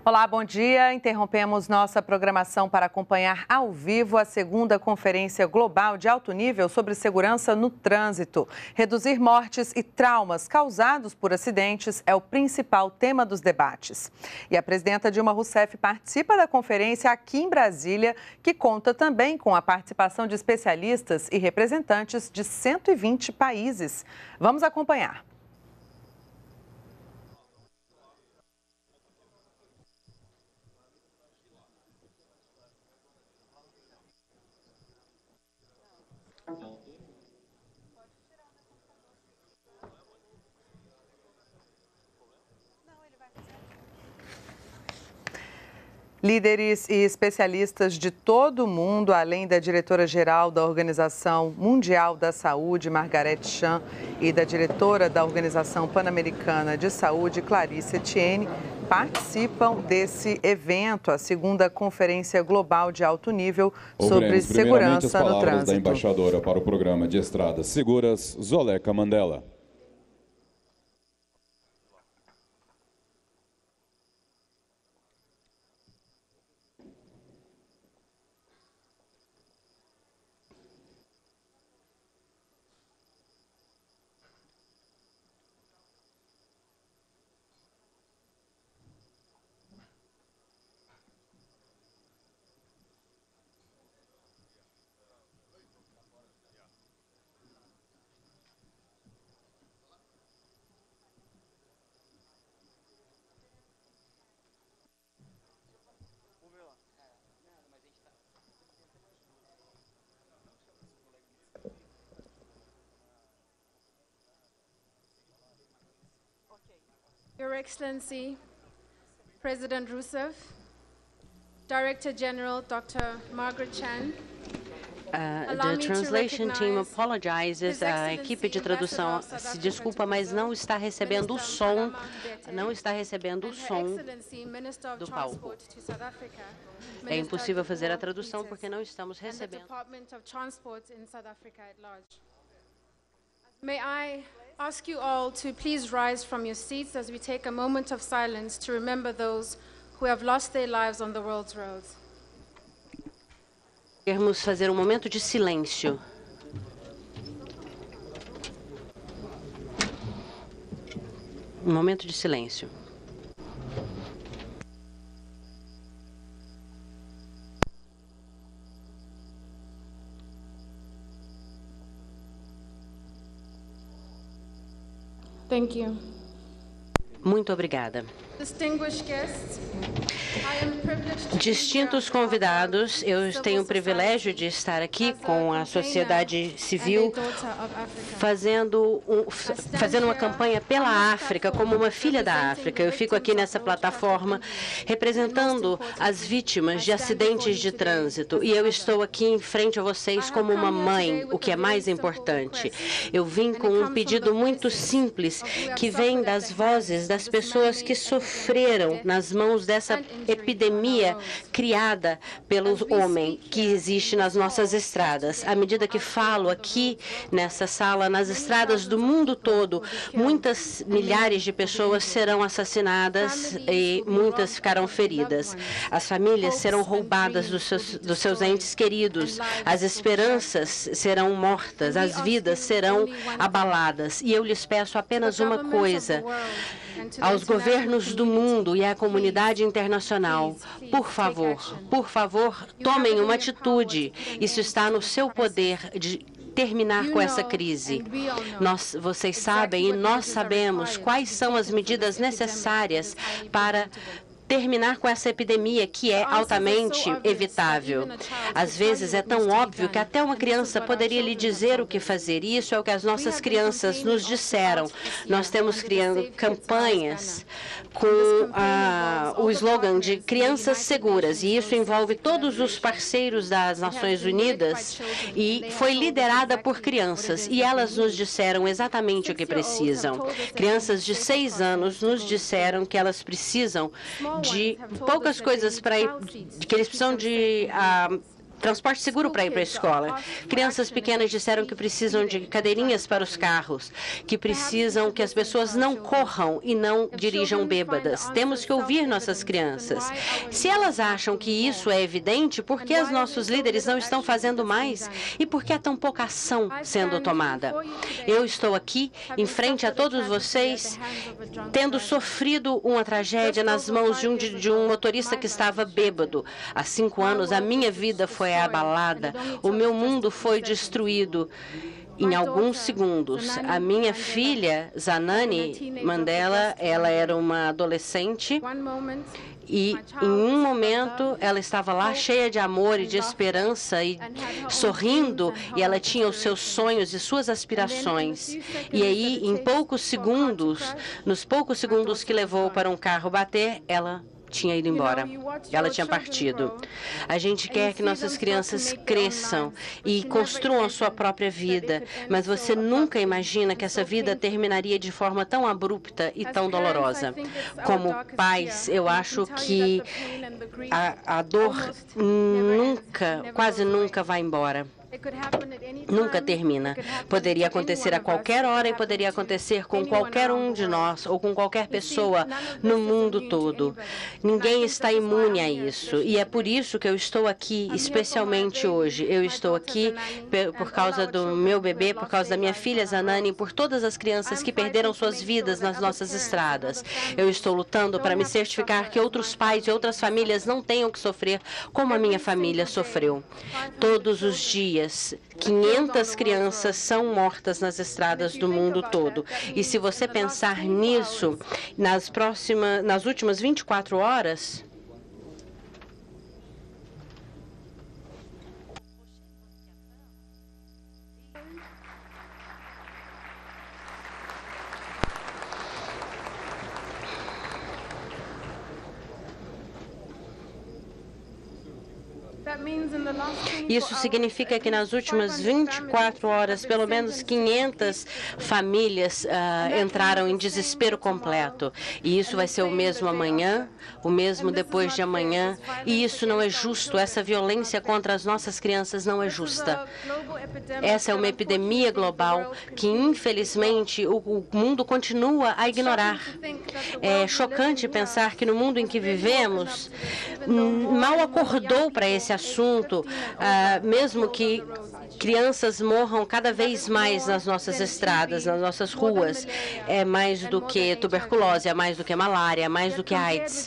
Olá, bom dia. Interrompemos nossa programação para acompanhar ao vivo a segunda Conferência Global de Alto Nível sobre Segurança no Trânsito. Reduzir mortes e traumas causados por acidentes é o principal tema dos debates. E a presidenta Dilma Rousseff participa da conferência aqui em Brasília, que conta também com a participação de especialistas e representantes de 120 países. Vamos acompanhar. Líderes e especialistas de todo o mundo, além da diretora-geral da Organização Mundial da Saúde, Margaret Chan, e da diretora da Organização Pan-Americana de Saúde, Clarice Etienne, participam desse evento, a segunda Conferência Global de Alto Nível sobre segurança no trânsito. As palavras da embaixadora para o programa de Estradas Seguras, Zoleika Mandela. Your Excellency, President Rousseff, Director General Dr. Margaret Chan. The translation team apologizes. A equipe de tradução se desculpa, mas não está recebendo o som. Não está recebendo o som do palco. É impossível fazer a tradução porque não estamos recebendo. May I ask you all to please rise from your seats as we take a moment of silence to remember those who have lost their lives on the world's roads. Queremos fazer um momento de silêncio. Um momento de silêncio. Thank you. Muito obrigada. Distinguished guests, Distintos convidados, eu tenho o privilégio de estar aqui com a sociedade civil fazendo uma campanha pela África, como uma filha da África. Eu fico aqui nessa plataforma representando as vítimas de acidentes de trânsito e eu estou aqui em frente a vocês como uma mãe, o que é mais importante. Eu vim com um pedido muito simples que vem das vozes das pessoas que sofreram nas mãos dessa epidemia criada pelo homem que existe nas nossas estradas. À medida que falo aqui nessa sala, nas estradas do mundo todo, muitas milhares de pessoas serão assassinadas e muitas ficarão feridas. As famílias serão roubadas dos seus entes queridos, as esperanças serão mortas, as vidas serão abaladas. E eu lhes peço apenas uma coisa: aos governos do mundo e à comunidade internacional, por favor, tomem uma atitude. Isso está no seu poder de terminar com essa crise. Vocês sabem e nós sabemos quais são as medidas necessárias para terminar com essa epidemia que é altamente evitável. Às vezes é tão óbvio que até uma criança poderia lhe dizer o que fazer, e isso é o que as nossas crianças nos disseram. Nós temos criando campanhas com o slogan de crianças seguras, e isso envolve todos os parceiros das Nações Unidas, e foi liderada por crianças, e elas nos disseram exatamente o que precisam. Crianças de 6 anos nos disseram que elas precisam de poucas coisas que eles precisam de transporte seguro para ir para a escola. Crianças pequenas disseram que precisam de cadeirinhas para os carros, que precisam que as pessoas não corram e não dirijam bêbadas. Temos que ouvir nossas crianças. Se elas acham que isso é evidente, por que os nossos líderes não estão fazendo mais? E por que há tão pouca ação sendo tomada? Eu estou aqui, em frente a todos vocês, tendo sofrido uma tragédia nas mãos de um motorista que estava bêbado. Há 5 anos, a minha vida foi abalada, o meu mundo foi destruído em alguns segundos. A minha filha, Zanani Mandela, ela era uma adolescente e, em um momento, ela estava lá cheia de amor e de esperança e sorrindo, e ela tinha os seus sonhos e suas aspirações. E aí, em poucos segundos, nos poucos segundos que levou para um carro bater, ela tinha ido embora. Ela tinha partido. A gente quer que nossas crianças cresçam e construam a sua própria vida, mas você nunca imagina que essa vida terminaria de forma tão abrupta e tão dolorosa. Como pais, eu acho que a dor quase nunca vai embora. Nunca termina. Poderia acontecer a qualquer hora e poderia acontecer com qualquer um de nós ou com qualquer pessoa no mundo todo. Ninguém está imune a isso. E é por isso que eu estou aqui, especialmente hoje. Eu estou aqui por causa do meu bebê, por causa da minha filha Zanani, por todas as crianças que perderam suas vidas nas nossas estradas. Eu estou lutando para me certificar que outros pais e outras famílias não tenham que sofrer como a minha família sofreu. Todos os dias, 500 crianças são mortas nas estradas do mundo todo. E se você pensar nisso, nas últimas 24 horas, isso significa que nas últimas 24 horas, pelo menos 500 famílias entraram em desespero completo. E isso vai ser o mesmo amanhã, o mesmo depois de amanhã. E isso não é justo. Essa violência contra as nossas crianças não é justa. Essa é uma epidemia global que, infelizmente, o mundo continua a ignorar. É chocante pensar que no mundo em que vivemos, mal acordou para esse assunto, mesmo que crianças morram cada vez mais nas nossas estradas, nas nossas ruas. É mais do que tuberculose, é mais do que malária, é mais do que AIDS.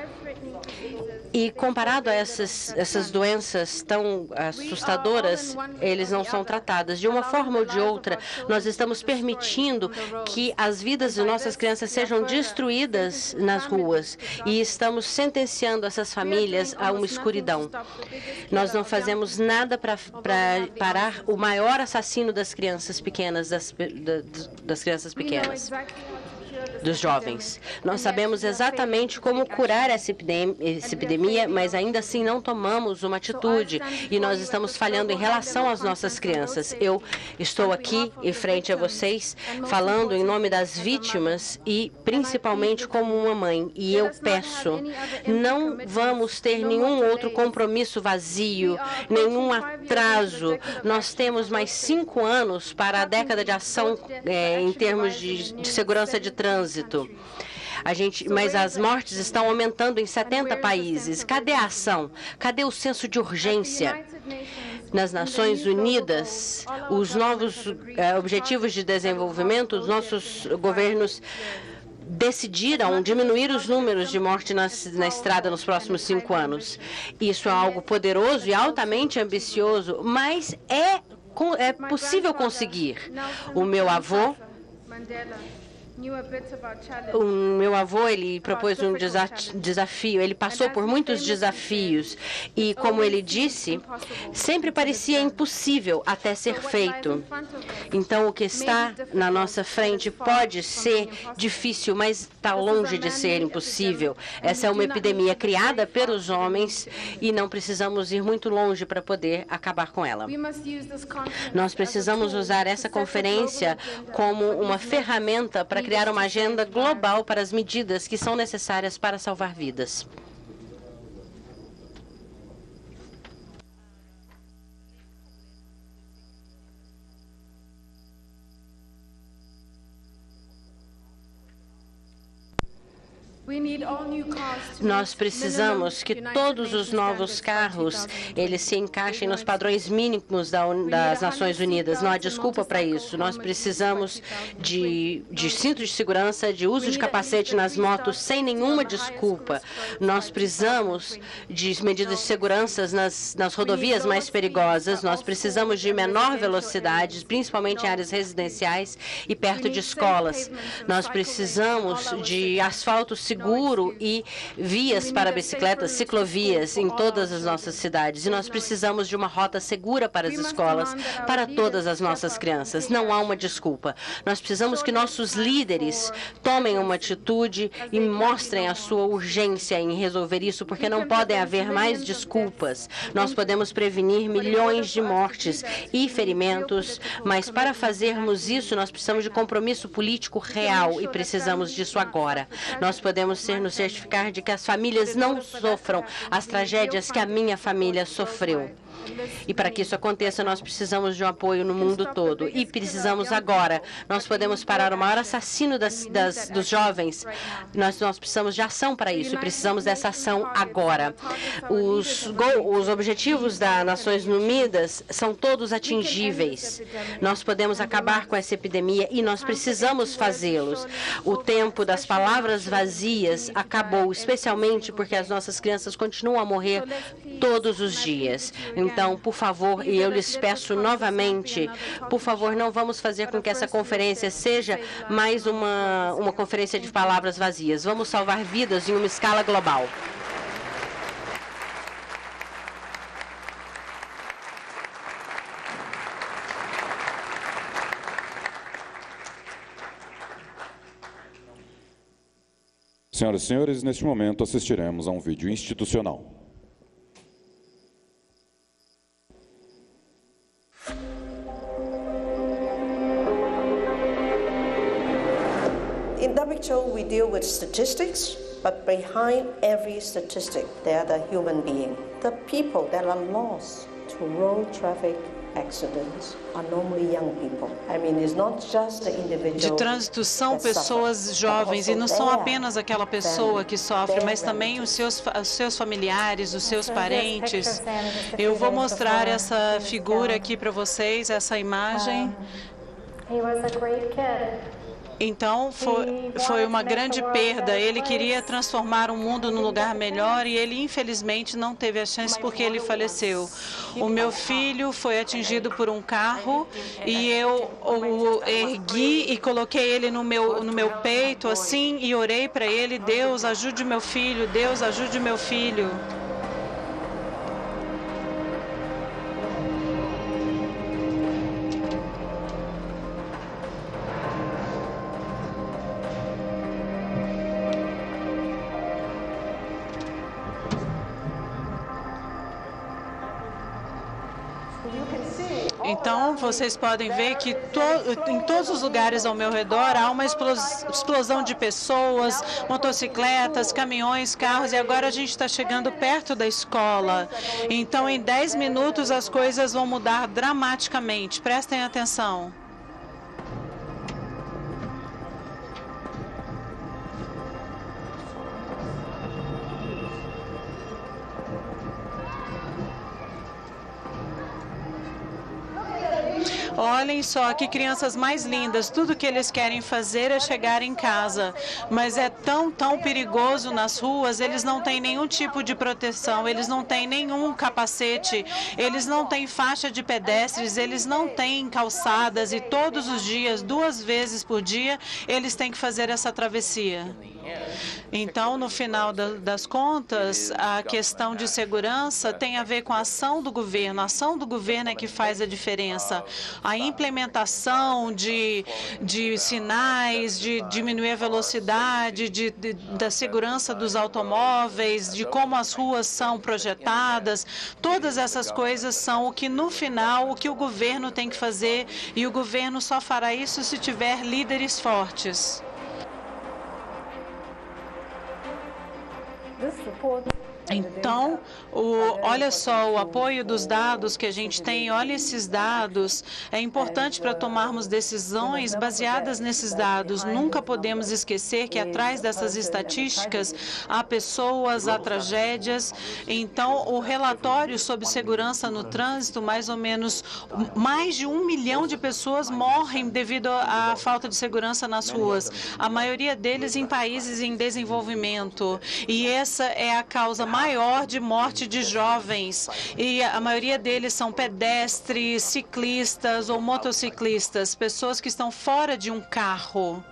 E comparado a essas doenças tão assustadoras, eles não são tratadas. De uma forma ou de outra, nós estamos permitindo que as vidas de nossas crianças sejam destruídas nas ruas e estamos sentenciando essas famílias a uma escuridão. Nós não fazemos nada para parar o maior assassino das crianças pequenas, das crianças pequenas, dos jovens. Nós sabemos exatamente como curar essa epidemia, mas ainda assim não tomamos uma atitude e nós estamos falhando em relação às nossas crianças. Eu estou aqui em frente a vocês falando em nome das vítimas e principalmente como uma mãe. E eu peço, não vamos ter nenhum outro compromisso vazio, nenhum atraso. Nós temos mais 5 anos para a década de ação em termos de segurança de trânsito. Mas as mortes estão aumentando em 70 países. Cadê a ação? Cadê o senso de urgência? Nas Nações Unidas, os novos objetivos de desenvolvimento, os nossos governos decidiram diminuir os números de morte na estrada nos próximos 5 anos. Isso é algo poderoso e altamente ambicioso, mas é possível conseguir. O meu avô, ele propôs um desafio, ele passou por muitos desafios e, como ele disse, sempre parecia impossível até ser feito. Então, o que está na nossa frente pode ser difícil, mas está longe de ser impossível. Essa é uma epidemia criada pelos homens e não precisamos ir muito longe para poder acabar com ela. Nós precisamos usar essa conferência como uma ferramenta para criar uma agenda global para as medidas que são necessárias para salvar vidas. Nós precisamos que todos os novos carros eles se encaixem nos padrões mínimos das Nações Unidas. Não há desculpa para isso. Nós precisamos de cinto de segurança, de uso de capacete nas motos sem nenhuma desculpa. Nós precisamos de medidas de segurança nas rodovias mais perigosas. Nós precisamos de menor velocidade, principalmente em áreas residenciais e perto de escolas. Nós precisamos de asfalto seguro e vias para bicicletas, ciclovias em todas as nossas cidades. E nós precisamos de uma rota segura para as escolas, para todas as nossas crianças. Não há uma desculpa. Nós precisamos que nossos líderes tomem uma atitude e mostrem a sua urgência em resolver isso, porque não podem haver mais desculpas. Nós podemos prevenir milhões de mortes e ferimentos, mas para fazermos isso, nós precisamos de compromisso político real e precisamos disso agora. Nós podemos nos certificar de que as famílias não sofram as tragédias que a minha família sofreu. E para que isso aconteça, nós precisamos de um apoio no mundo todo. E precisamos agora. Nós podemos parar o maior assassino dos jovens. Nós precisamos de ação para isso. E precisamos dessa ação agora. Os objetivos das Nações Unidas são todos atingíveis. Nós podemos acabar com essa epidemia e nós precisamos fazê-los. O tempo das palavras vazias acabou, especialmente porque as nossas crianças continuam a morrer todos os dias. Então, por favor, e eu lhes peço novamente, por favor, não vamos fazer com que essa conferência seja mais uma conferência de palavras vazias. Vamos salvar vidas em uma escala global. Senhoras e senhores, neste momento assistiremos a um vídeo institucional. In WHO, we deal with statistics, but behind every statistic, there are the human being. The people that are lost to road traffic accidents are normally young people. I mean, it's not just the individual. De trânsito são pessoas jovens e não são apenas aquela pessoa que sofre, mas também os seus familiares, os seus parentes. Eu vou mostrar essa figura aqui para vocês, essa imagem. Então, foi uma grande perda. Ele queria transformar o mundo num lugar melhor e ele, infelizmente, não teve a chance porque ele faleceu. O meu filho foi atingido por um carro e eu o ergui e coloquei ele no meu peito, assim, e orei para ele: Deus, ajude meu filho, Deus, ajude meu filho. Então, vocês podem ver que em todos os lugares ao meu redor há uma explosão de pessoas, motocicletas, caminhões, carros, e agora a gente está chegando perto da escola. Então, em 10 minutos, as coisas vão mudar dramaticamente. Prestem atenção. Olhem só que crianças mais lindas. Tudo que eles querem fazer é chegar em casa. Mas é tão perigoso nas ruas. Eles não têm nenhum tipo de proteção. Eles não têm nenhum capacete. Eles não têm faixa de pedestres. Eles não têm calçadas. E todos os dias, 2 vezes por dia, eles têm que fazer essa travessia. Então, no final das contas, a questão de segurança tem a ver com a ação do governo. A ação do governo é que faz a diferença. A implementação de sinais, de diminuir a velocidade, da segurança dos automóveis, de como as ruas são projetadas, todas essas coisas são o que, no final, o que o governo tem que fazer, e o governo só fará isso se tiver líderes fortes. Então, olha só, o apoio dos dados que a gente tem, olha esses dados, é importante para tomarmos decisões baseadas nesses dados. Nunca podemos esquecer que atrás dessas estatísticas há pessoas, há tragédias. Então, o relatório sobre segurança no trânsito, mais ou menos mais de 1 milhão de pessoas morrem devido à falta de segurança nas ruas, a maioria deles em países em desenvolvimento. E essa é a causa maior de morte de jovens, e a maioria deles são pedestres, ciclistas ou motociclistas, pessoas que estão fora de um carro.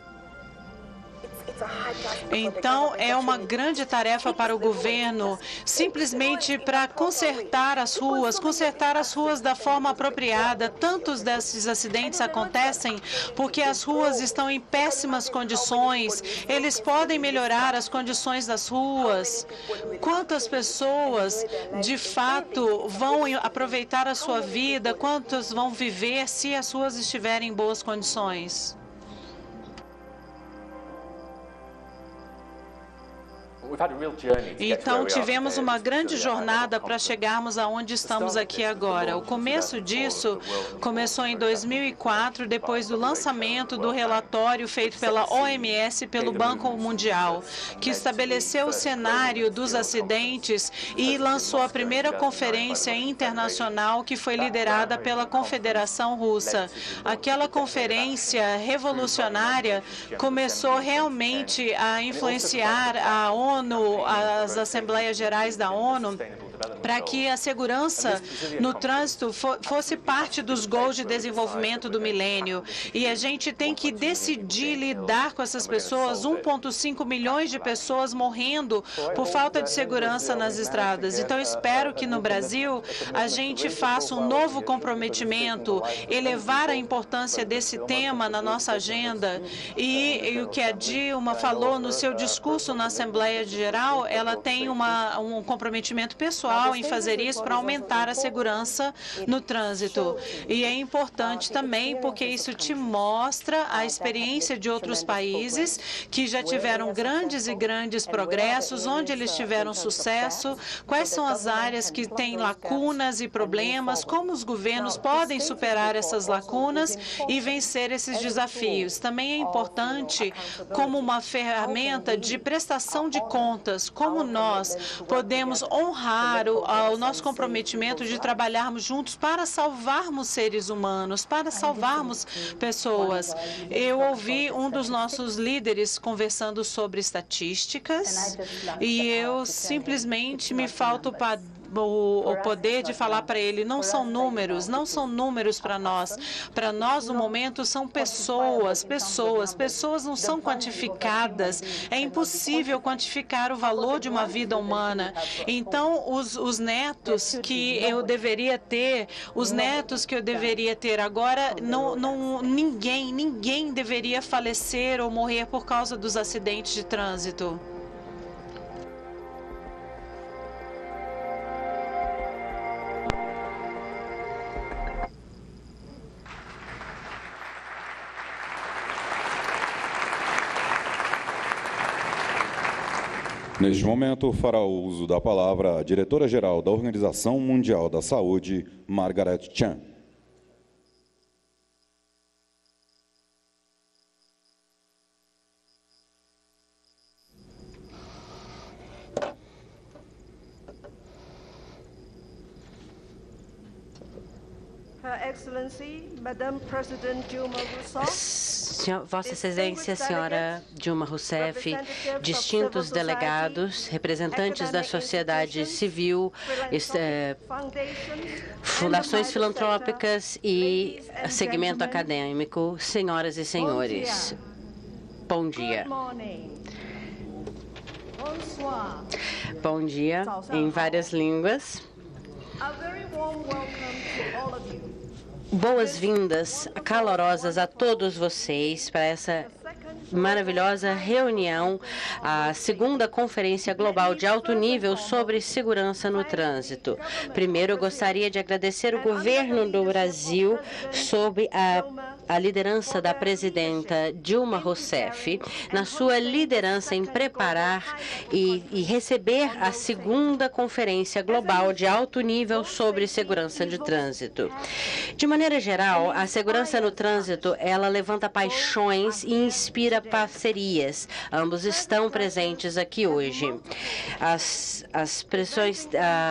Então, é uma grande tarefa para o governo, simplesmente para consertar as ruas da forma apropriada. Tantos desses acidentes acontecem porque as ruas estão em péssimas condições. Eles podem melhorar as condições das ruas. Quantas pessoas, de fato, vão aproveitar a sua vida? Quantos vão viver se as ruas estiverem em boas condições? Então, tivemos uma grande jornada para chegarmos aonde estamos aqui agora. O começo disso começou em 2004, depois do lançamento do relatório feito pela OMS e pelo Banco Mundial, que estabeleceu o cenário dos acidentes e lançou a primeira conferência internacional, que foi liderada pela Confederação Russa. Aquela conferência revolucionária começou realmente a influenciar a ONU, as Assembleias Gerais da ONU, para que a segurança no trânsito fosse parte dos goals de desenvolvimento do milênio. E a gente tem que decidir lidar com essas pessoas, 1,5 milhões de pessoas morrendo por falta de segurança nas estradas. Então, espero que no Brasil a gente faça um novo comprometimento, elevar a importância desse tema na nossa agenda. E o que a Dilma falou no seu discurso na Assembleia Geral, ela tem um comprometimento pessoal em fazer isso para aumentar a segurança no trânsito. E é importante também porque isso te mostra a experiência de outros países que já tiveram grandes progressos, onde eles tiveram sucesso, quais são as áreas que têm lacunas e problemas, como os governos podem superar essas lacunas e vencer esses desafios. Também é importante como uma ferramenta de prestação de contas, como nós podemos honrar o nosso comprometimento de trabalharmos juntos para salvarmos seres humanos, para salvarmos pessoas. Eu ouvi um dos nossos líderes conversando sobre estatísticas e eu simplesmente me falta o poder de falar para ele, não são números para nós. Para nós, no momento, são pessoas não são quantificadas. É impossível quantificar o valor de uma vida humana. Então, os netos que eu deveria ter, agora, ninguém deveria falecer ou morrer por causa dos acidentes de trânsito. Neste momento, fará uso da palavra a diretora-geral da Organização Mundial da Saúde, Margaret Chan. Vossa Excelência, Senhora Dilma Rousseff, distintos delegados, representantes da sociedade civil, fundações filantrópicas e segmento acadêmico, senhoras e senhores, bom dia. Bom dia em várias línguas. Boas-vindas calorosas a todos vocês para essa maravilhosa reunião, a segunda Conferência Global de Alto Nível sobre Segurança no Trânsito. Primeiro, eu gostaria de agradecer o governo do Brasil sob a a liderança da presidenta Dilma Rousseff, na sua liderança em preparar e receber a segunda Conferência Global de Alto Nível sobre Segurança de Trânsito. De maneira geral, a segurança no trânsito, ela levanta paixões e inspira parcerias. Ambos estão presentes aqui hoje. As pressões...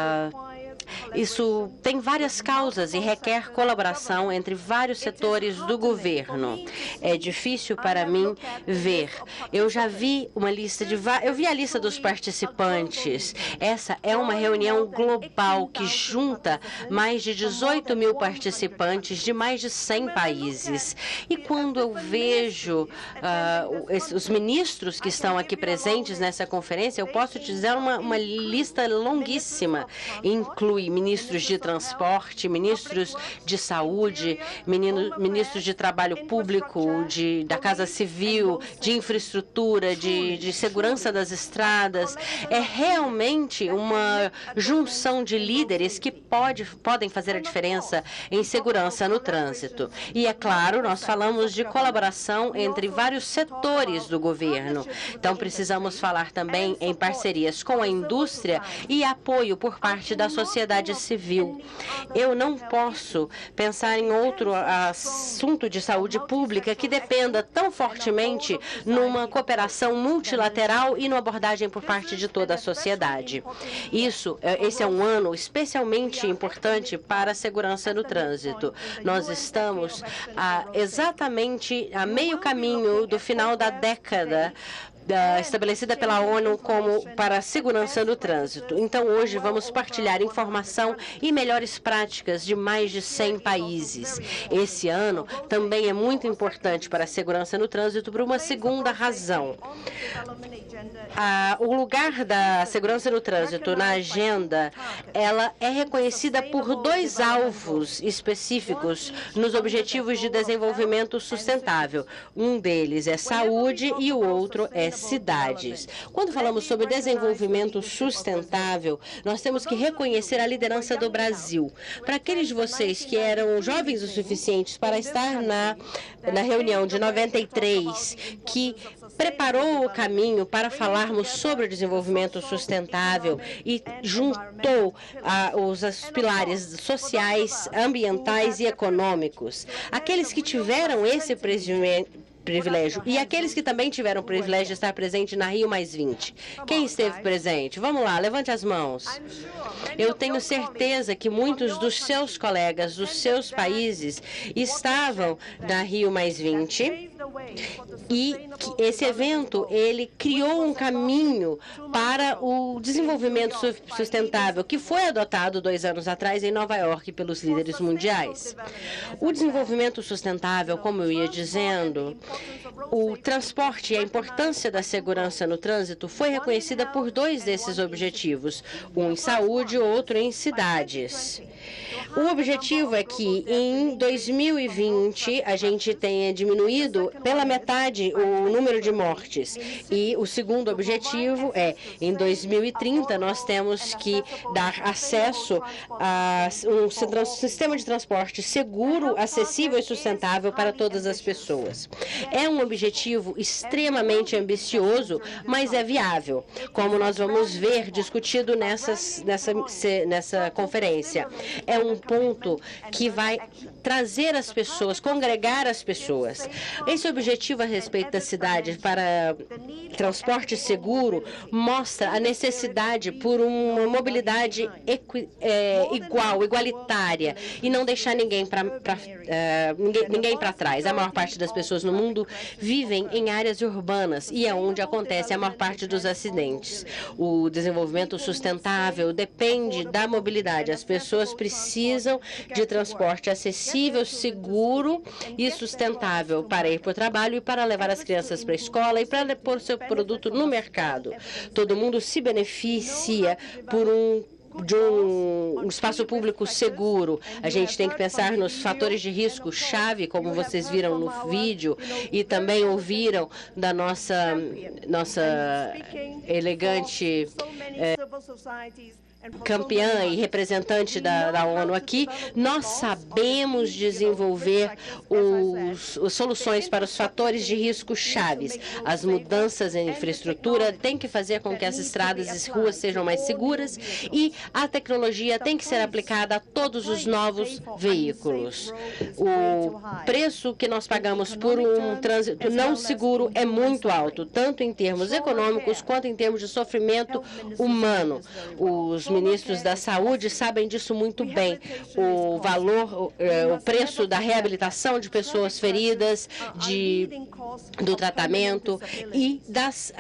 Isso tem várias causas e requer colaboração entre vários setores do governo. É difícil para mim ver. Eu já vi uma lista eu vi a lista dos participantes. Essa é uma reunião global que junta mais de 18 mil participantes de mais de 100 países. E quando eu vejo os ministros que estão aqui presentes nessa conferência, eu posso te dizer uma lista longuíssima. Inclui ministros de transporte, ministros de saúde, ministros de trabalho público, da Casa Civil, de infraestrutura, de segurança das estradas. É realmente uma junção de líderes que podem fazer a diferença em segurança no trânsito. E, é claro, nós falamos de colaboração entre vários setores do governo. Então, precisamos falar também em parcerias com a indústria e apoio por parte da sociedade civil. Eu não posso pensar em outro assunto de saúde pública que dependa tão fortemente numa cooperação multilateral e numa abordagem por parte de toda a sociedade. Esse é um ano especialmente importante para a segurança no trânsito. Nós estamos exatamente a meio caminho do final da década estabelecida pela ONU para a segurança no trânsito. Então, hoje, vamos partilhar informação e melhores práticas de mais de 100 países. Esse ano também é muito importante para a segurança no trânsito por uma segunda razão. O lugar da segurança no trânsito na agenda, ela é reconhecida por dois alvos específicos nos Objetivos de Desenvolvimento Sustentável. Um deles é saúde e o outro é cidades. Quando falamos sobre desenvolvimento sustentável, nós temos que reconhecer a liderança do Brasil. Para aqueles de vocês que eram jovens o suficientes para estar na reunião de 93, que preparou o caminho para falarmos sobre o desenvolvimento sustentável e juntou os pilares sociais, ambientais e econômicos. Aqueles que tiveram esse privilégio. E aqueles que também tiveram o privilégio de estar presente na Rio+20. Quem esteve presente? Vamos lá, levante as mãos. Eu tenho certeza que muitos dos seus colegas, dos seus países, estavam na Rio+20 e que esse evento, ele criou um caminho para o desenvolvimento sustentável, que foi adotado 2 anos atrás em Nova York pelos líderes mundiais. O desenvolvimento sustentável, como eu ia dizendo, o transporte e a importância da segurança no trânsito foi reconhecida por 2 desses objetivos, um em saúde e outro em cidades. O objetivo é que em 2020 a gente tenha diminuído pela metade o número de mortes. E o segundo objetivo é, em 2030, nós temos que dar acesso a um sistema de transporte seguro, acessível e sustentável para todas as pessoas. É um objetivo extremamente ambicioso, mas é viável, como nós vamos ver discutido nessa conferência. É um ponto que vai trazer as pessoas, congregar as pessoas. Esse objetivo a respeito da cidade para transporte seguro mostra a necessidade por uma mobilidade igualitária e não deixar ninguém para trás. A maior parte das pessoas no mundo vivem em áreas urbanas e é onde acontece a maior parte dos acidentes. O desenvolvimento sustentável depende da mobilidade. As pessoas precisam de transporte acessível, seguro e sustentável para ir para o trabalho e para levar as crianças para a escola e para pôr seu produto no mercado. Todo mundo se beneficia de um espaço público seguro. A gente tem que pensar nos fatores de risco chave, como vocês viram no vídeo e também ouviram da nossa elegante campeã e representante da ONU aqui, nós sabemos desenvolver as soluções para os fatores de risco chaves. As mudanças em infraestrutura têm que fazer com que as estradas e ruas sejam mais seguras e a tecnologia tem que ser aplicada a todos os novos veículos. O preço que nós pagamos por um trânsito não seguro é muito alto, tanto em termos econômicos quanto em termos de sofrimento humano. Os ministros da Saúde sabem disso muito bem. O preço da reabilitação de pessoas feridas, do tratamento e das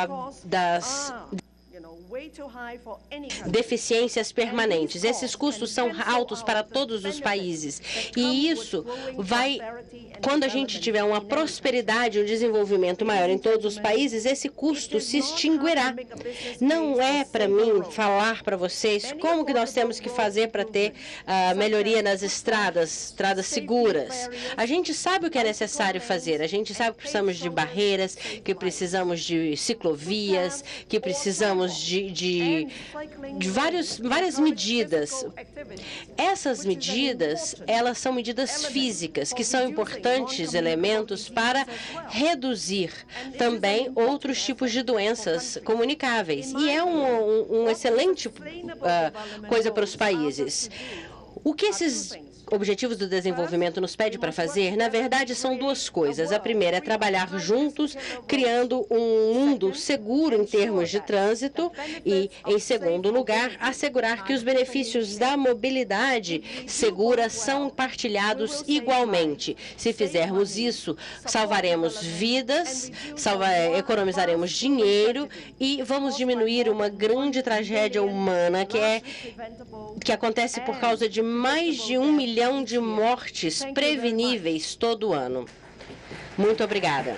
deficiências permanentes. Esses custos são altos para todos os países. E isso quando a gente tiver uma prosperidade e um desenvolvimento maior em todos os países, esse custo se extinguirá. Não é para mim falar para vocês como que nós temos que fazer para ter melhoria nas estradas seguras. A gente sabe o que é necessário fazer. A gente sabe que precisamos de barreiras, que precisamos de ciclovias, que precisamos de várias medidas. Essas medidas, elas são medidas físicas, que são importantes elementos para reduzir também outros tipos de doenças comunicáveis. E é um excelente coisa para os países. O que esses Objetivos do Desenvolvimento nos pede para fazer, na verdade, são duas coisas. A primeira é trabalhar juntos, criando um mundo seguro em termos de trânsito e, em segundo lugar, assegurar que os benefícios da mobilidade segura são partilhados igualmente. Se fizermos isso, salvaremos vidas, economizaremos dinheiro e vamos diminuir uma grande tragédia humana que acontece por causa de mais de 1 milhão de mortes preveníveis todo ano. Muito obrigada.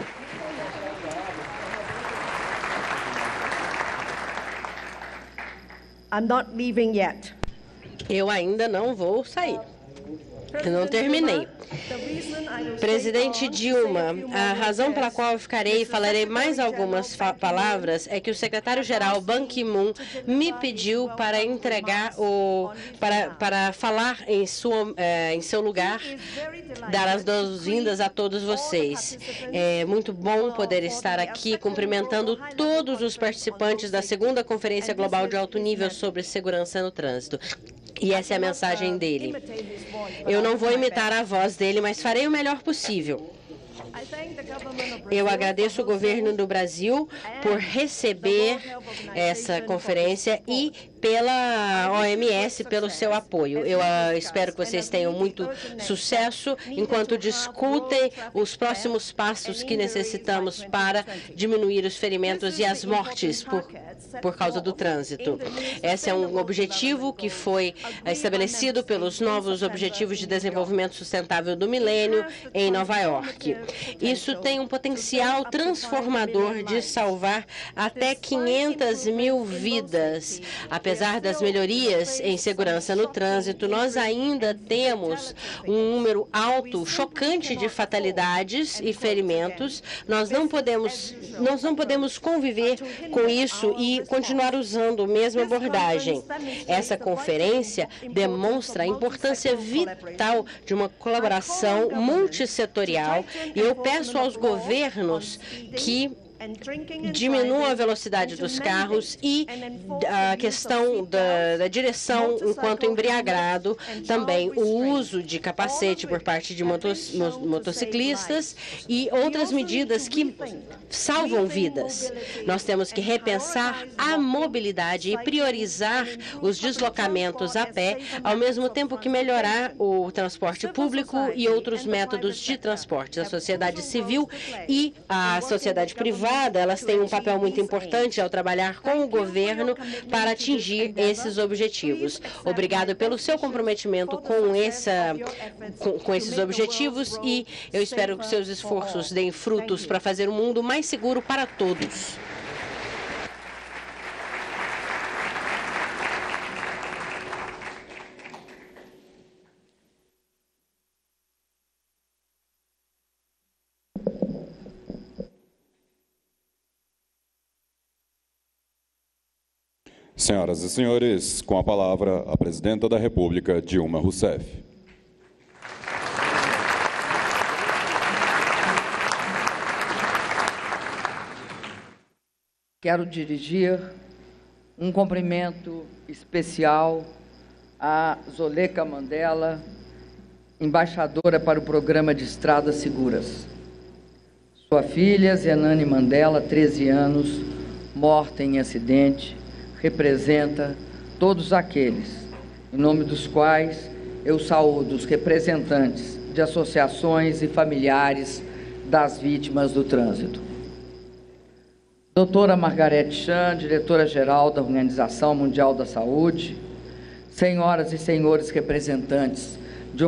I'm not leaving yet. Eu ainda não vou sair. Eu não terminei. Presidente Dilma, a razão pela qual eu ficarei e falarei mais algumas palavras é que o secretário-geral Ban Ki-moon me pediu para entregar para falar em seu lugar, dar as boas-vindas a todos vocês. É muito bom poder estar aqui cumprimentando todos os participantes da segunda Conferência Global de Alto Nível sobre Segurança no Trânsito. E essa é a mensagem dele. Eu não vou imitar a voz dele, mas farei o melhor possível. Eu agradeço o governo do Brasil por receber essa conferência e pela OMS pelo seu apoio. Eu espero que vocês tenham muito sucesso enquanto discutem os próximos passos que necessitamos para diminuir os ferimentos e as mortes por causa do trânsito. Esse é um objetivo que foi estabelecido pelos novos Objetivos de Desenvolvimento Sustentável do Milênio em Nova York. Isso tem um potencial transformador de salvar até 500 mil vidas. Apesar das melhorias em segurança no trânsito, nós ainda temos um número alto, chocante de fatalidades e ferimentos. Nós não podemos conviver com isso e continuar usando a mesma abordagem. Essa conferência demonstra a importância vital de uma colaboração multissetorial e eu peço aos governos que diminuam a velocidade dos carros e a questão da direção enquanto embriagado, também o uso de capacete por parte de motociclistas e outras medidas que salvam vidas. Nós temos que repensar a mobilidade e priorizar os deslocamentos a pé, ao mesmo tempo que melhorar o transporte público e outros métodos de transporte. A sociedade civil e a sociedade privada, elas têm um papel muito importante ao trabalhar com o governo para atingir esses objetivos. Obrigado pelo seu comprometimento com esses objetivos e eu espero que seus esforços deem frutos para fazer um mundo mais seguro para todos. Senhoras e senhores, com a palavra, a Presidenta da República, Dilma Rousseff. Quero dirigir um cumprimento especial a Zoleika Mandela, embaixadora para o Programa de Estradas Seguras. Sua filha, Zenani Mandela, 13 anos, morta em acidente, representa todos aqueles, em nome dos quais eu saúdo os representantes de associações e familiares das vítimas do trânsito. Doutora Margaret Chan, diretora-geral da Organização Mundial da Saúde, senhoras e senhores representantes de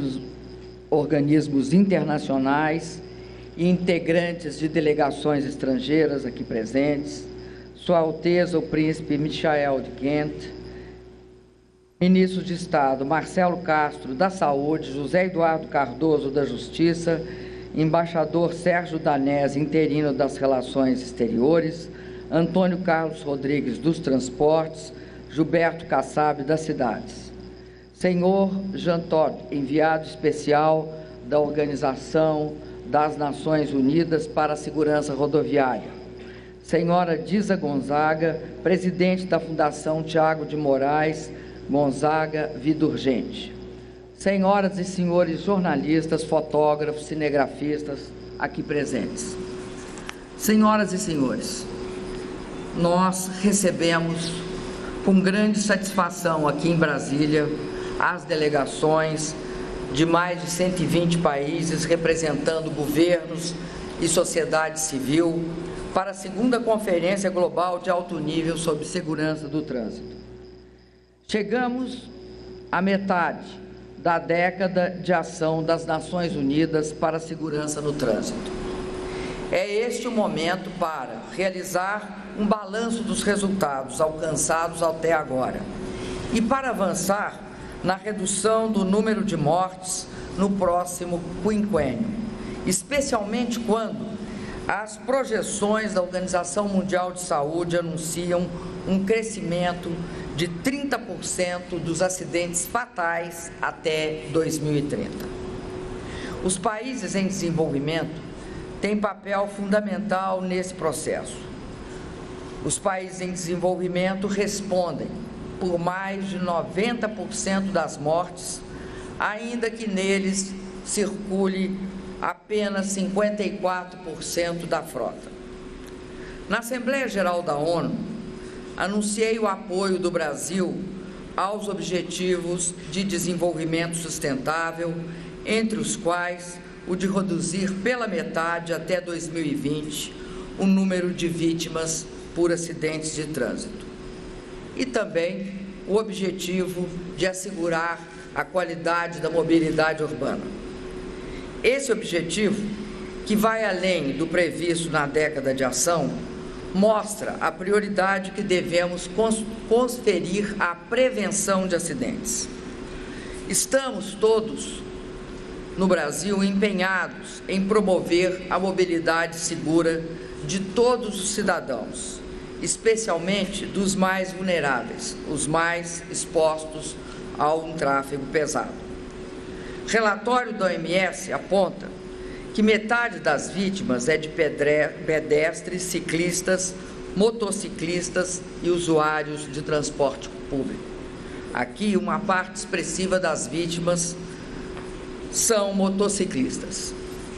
organismos internacionais e integrantes de delegações estrangeiras aqui presentes, Sua Alteza o Príncipe Michael de Ghent, Ministros de Estado Marcelo Castro da Saúde, José Eduardo Cardoso da Justiça, Embaixador Sérgio Danese, interino das Relações Exteriores, Antônio Carlos Rodrigues dos Transportes, Gilberto Kassab das Cidades. Senhor Jean Todt, enviado especial da Organização das Nações Unidas para a Segurança Rodoviária. Senhora Disa Gonzaga, presidente da Fundação Tiago de Moraes Gonzaga Vida Urgente. Senhoras e senhores jornalistas, fotógrafos, cinegrafistas aqui presentes. Senhoras e senhores, nós recebemos com grande satisfação aqui em Brasília as delegações de mais de 120 países representando governos e sociedade civil para a segunda Conferência Global de Alto Nível sobre Segurança do Trânsito. Chegamos à metade da década de ação das Nações Unidas para a Segurança no Trânsito. É este o momento para realizar um balanço dos resultados alcançados até agora e para avançar na redução do número de mortes no próximo quinquênio, especialmente quando as projeções da Organização Mundial de Saúde anunciam um crescimento de 30% dos acidentes fatais até 2030. Os países em desenvolvimento têm papel fundamental nesse processo. Os países em desenvolvimento respondem por mais de 90% das mortes, ainda que neles circule apenas 54% da frota. Na Assembleia Geral da ONU, anunciei o apoio do Brasil aos Objetivos de Desenvolvimento Sustentável, entre os quais o de reduzir pela metade até 2020 o número de vítimas por acidentes de trânsito. E também o objetivo de assegurar a qualidade da mobilidade urbana. Esse objetivo, que vai além do previsto na década de ação, mostra a prioridade que devemos conferir à prevenção de acidentes. Estamos todos, no Brasil, empenhados em promover a mobilidade segura de todos os cidadãos, especialmente dos mais vulneráveis, os mais expostos a um tráfego pesado. Relatório da OMS aponta que metade das vítimas é de pedestres, ciclistas, motociclistas e usuários de transporte público. Aqui, uma parte expressiva das vítimas são motociclistas.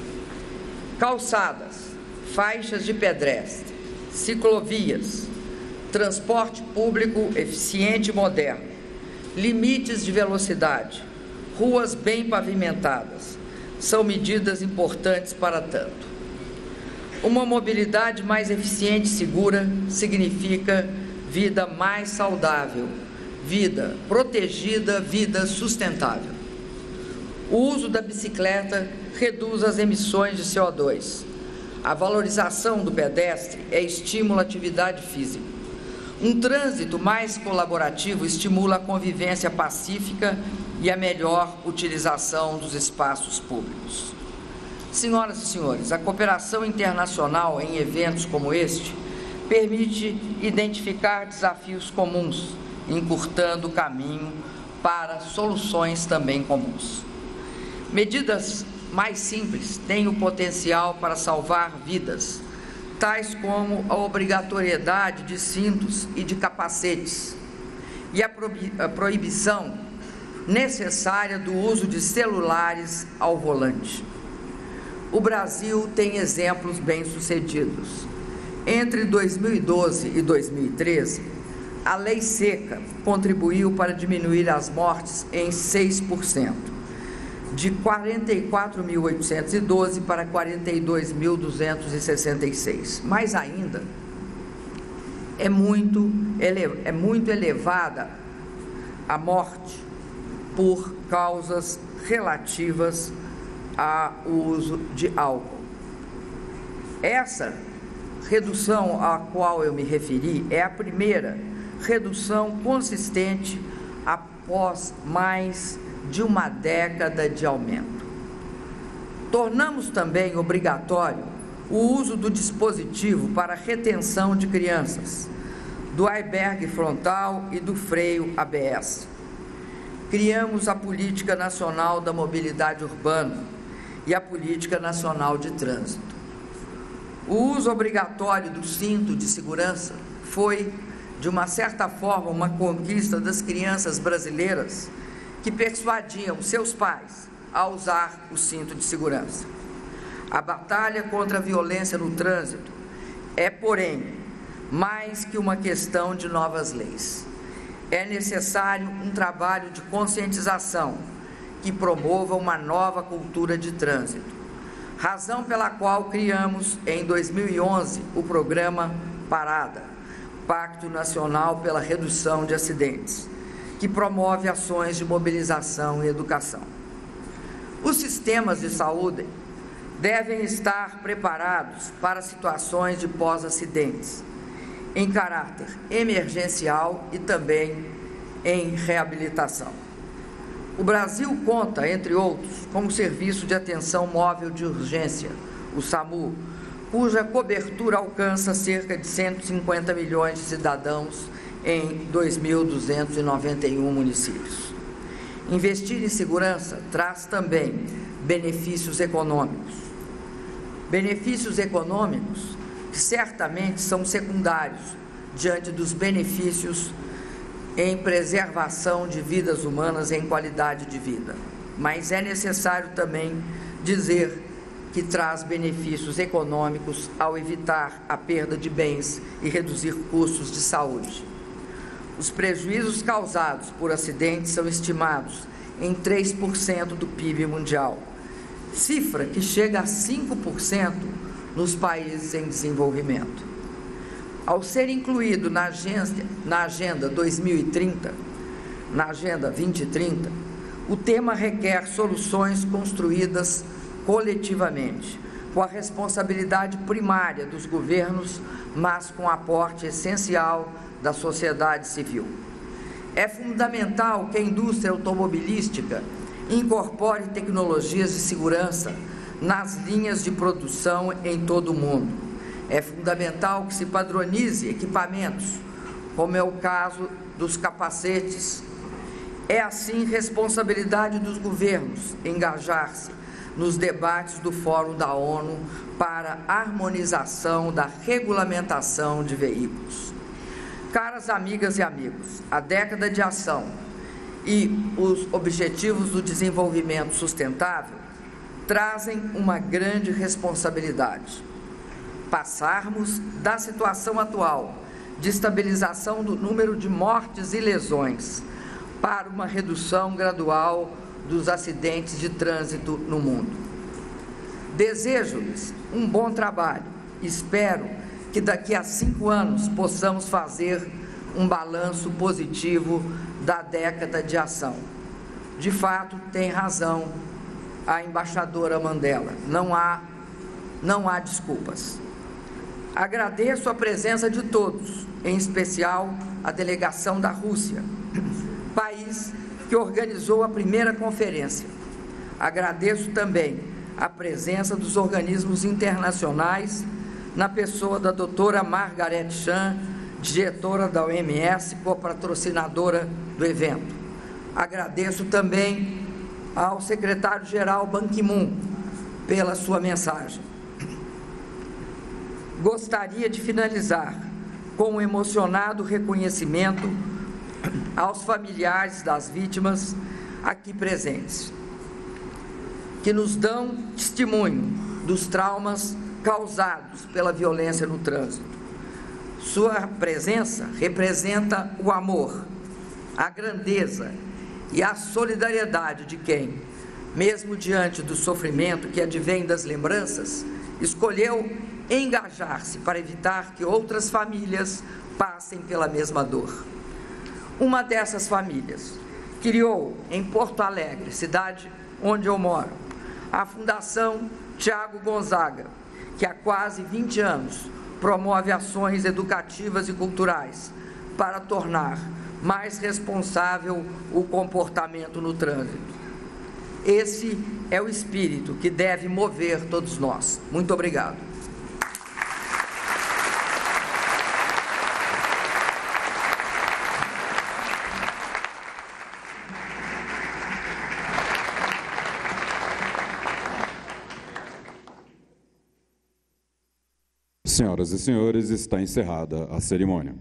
Calçadas, faixas de pedestre, ciclovias, transporte público eficiente e moderno, limites de velocidade, ruas bem pavimentadas, são medidas importantes para tanto. Uma mobilidade mais eficiente e segura significa vida mais saudável, vida protegida, vida sustentável. O uso da bicicleta reduz as emissões de CO2. A valorização do pedestre é estímulo à atividade física. Um trânsito mais colaborativo estimula a convivência pacífica e a melhor utilização dos espaços públicos. Senhoras e senhores, a cooperação internacional em eventos como este permite identificar desafios comuns, encurtando o caminho para soluções também comuns. Medidas mais simples têm o potencial para salvar vidas, tais como a obrigatoriedade de cintos e de capacetes e a proibição necessária do uso de celulares ao volante. O Brasil tem exemplos bem-sucedidos. Entre 2012 e 2013, a Lei Seca contribuiu para diminuir as mortes em 6%, de 44.812 para 42.266. Mais ainda, é muito elevada a morte por causas relativas ao uso de álcool. Essa redução a qual eu me referi é a primeira redução consistente após mais de uma década de aumento. Tornamos também obrigatório o uso do dispositivo para retenção de crianças, do airbag frontal e do freio ABS. Criamos a Política Nacional da Mobilidade Urbana e a Política Nacional de Trânsito. O uso obrigatório do cinto de segurança foi, de uma certa forma, uma conquista das crianças brasileiras que persuadiam seus pais a usar o cinto de segurança. A batalha contra a violência no trânsito é, porém, mais que uma questão de novas leis. É necessário um trabalho de conscientização que promova uma nova cultura de trânsito, razão pela qual criamos, em 2011, o programa Parada, Pacto Nacional pela Redução de Acidentes, que promove ações de mobilização e educação. Os sistemas de saúde devem estar preparados para situações de pós-acidentes, em caráter emergencial e também em reabilitação. O Brasil conta, entre outros, com o Serviço de Atenção Móvel de Urgência, o SAMU, cuja cobertura alcança cerca de 150 milhões de cidadãos em 2.291 municípios. Investir em segurança traz também benefícios econômicos. Benefícios econômicos que certamente são secundários diante dos benefícios em preservação de vidas humanas, em qualidade de vida. Mas é necessário também dizer que traz benefícios econômicos ao evitar a perda de bens e reduzir custos de saúde. Os prejuízos causados por acidentes são estimados em 3% do PIB mundial, cifra que chega a 5% nos países em desenvolvimento. Ao ser incluído na Agenda 2030, na Agenda 2030, o tema requer soluções construídas coletivamente, com a responsabilidade primária dos governos, mas com aporte essencial da sociedade civil. É fundamental que a indústria automobilística incorpore tecnologias de segurança nas linhas de produção em todo o mundo. É fundamental que se padronize equipamentos, como é o caso dos capacetes. É, assim, responsabilidade dos governos engajar-se nos debates do Fórum da ONU para a harmonização da regulamentação de veículos. Caras amigas e amigos, a década de ação e os Objetivos do Desenvolvimento Sustentável trazem uma grande responsabilidade. Passarmos da situação atual de estabilização do número de mortes e lesões para uma redução gradual dos acidentes de trânsito no mundo. Desejo-lhes um bom trabalho. Espero que daqui a 5 anos possamos fazer um balanço positivo da década de ação. De fato, tem razão a embaixadora Mandela. Não há desculpas. Agradeço a presença de todos, em especial a delegação da Rússia, país que organizou a primeira conferência. Agradeço também a presença dos organismos internacionais, na pessoa da doutora Margaret Chan, diretora da OMS, co-patrocinadora do evento. Agradeço também ao secretário-geral Ban Ki-moon pela sua mensagem. Gostaria de finalizar com um emocionado reconhecimento aos familiares das vítimas aqui presentes, que nos dão testemunho dos traumas causados pela violência no trânsito. Sua presença representa o amor, a grandeza e a solidariedade de quem, mesmo diante do sofrimento que advém das lembranças, escolheu engajar-se para evitar que outras famílias passem pela mesma dor. Uma dessas famílias criou em Porto Alegre, cidade onde eu moro, a Fundação Tiago Gonzaga, que há quase 20 anos promove ações educativas e culturais para tornar mais responsável o comportamento no trânsito. Esse é o espírito que deve mover todos nós. Muito obrigado. Senhoras e senhores, está encerrada a cerimônia.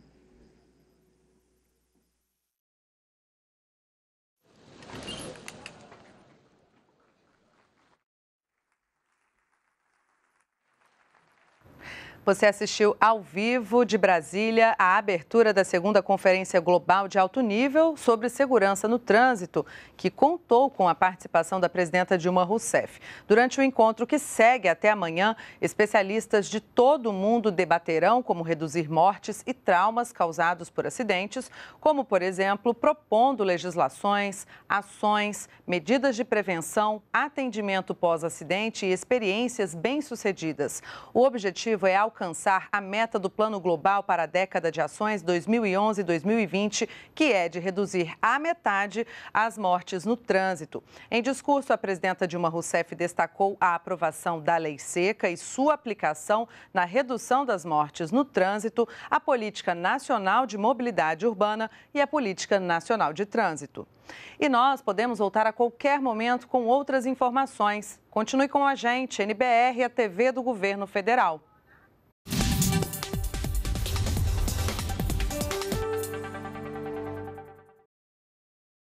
Você assistiu ao vivo de Brasília a abertura da segunda Conferência Global de Alto Nível sobre Segurança no Trânsito, que contou com a participação da presidenta Dilma Rousseff. Durante o encontro que segue até amanhã, especialistas de todo o mundo debaterão como reduzir mortes e traumas causados por acidentes, como, por exemplo, propondo legislações, ações, medidas de prevenção, atendimento pós-acidente e experiências bem-sucedidas. O objetivo é alcançar a meta do Plano Global para a década de ações 2011-2020, que é de reduzir à metade as mortes no trânsito. Em discurso, a presidenta Dilma Rousseff destacou a aprovação da Lei Seca e sua aplicação na redução das mortes no trânsito, a Política Nacional de Mobilidade Urbana e a Política Nacional de Trânsito. E nós podemos voltar a qualquer momento com outras informações. Continue com a gente, NBR, a TV do Governo Federal.